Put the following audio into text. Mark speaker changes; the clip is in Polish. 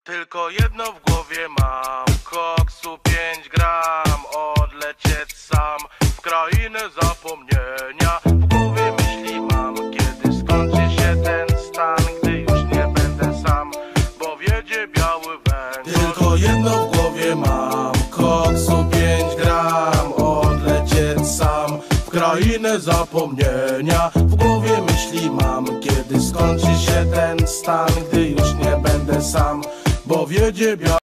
Speaker 1: Tylko jedno w głowie mam, koksu 5 gram, odlecieć sam w krainę zapomnienia. W głowie myśli mam, kiedy skończy się ten stan, gdy już nie będę sam, bo wiedzie biały węgiel. Tylko jedno w głowie mam, koksu 5 gram, odlecieć sam w krainę zapomnienia. W głowie myśli mam, kiedy skończy się ten stan, gdy już nie będę sam, bo wiedzie biały